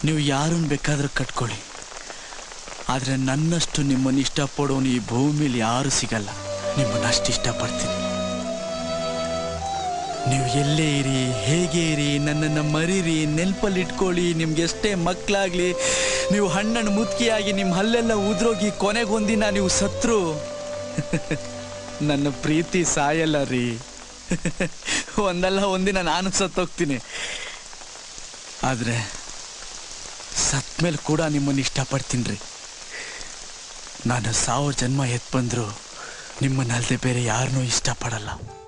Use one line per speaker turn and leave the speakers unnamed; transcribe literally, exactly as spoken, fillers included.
ನೀವು ಯಾರನ್ನು ಬೇಕಾದರೂ ಕಟ್ಕೊಳ್ಳಿ, ಆದರೆ ನನ್ನಷ್ಟು ನಿಮ್ಮನ್ನು ಇಷ್ಟಪಡೋನು ಈ ಭೂಮಿಲಿ ಯಾರು ಸಿಗಲ್ಲ. ನಿಮ್ಮನ್ನು ಅಷ್ಟು ಇಷ್ಟಪಡ್ತೀನಿ. ನೀವು ಎಲ್ಲೇ ಇರಿ, ಹೇಗೆ ಇರಿ, ನನ್ನನ್ನು ಮರೀರಿ, ನೆನಪಲ್ಲಿ ಇಟ್ಕೊಳ್ಳಿ. ನಿಮ್ಗೆ ಎಷ್ಟೇ ಮಕ್ಕಳಾಗಲಿ, ನೀವು ಹಣ್ಣನ್ನು ಮುದುಕಿಯಾಗಿ ನಿಮ್ಮ ಹಲ್ಲೆಲ್ಲ ಉದ್ರೋಗಿ ಕೊನೆಗೊಂದಿನ ನೀವು ಸತ್ರು ನನ್ನ ಪ್ರೀತಿ ಸಾಯಲ್ಲ ರೀ. ಒಂದಲ್ಲ ಒಂದಿನ ನಾನು ಸತ್ತೋಗ್ತೀನಿ. ಆದರೆ ಸತ್ಮೇಲೆ ಕೂಡ ನಿಮ್ಮನ್ನು ಇಷ್ಟಪಡ್ತೀನಿ ರೀ. ನಾನು ಸಾವಿರ ಜನ್ಮ ಎತ್ತು ಬಂದರೂ ನಿಮ್ಮನ್ನಲ್ದೆ ಬೇರೆ ಯಾರನ್ನೂ ಇಷ್ಟಪಡಲ್ಲ.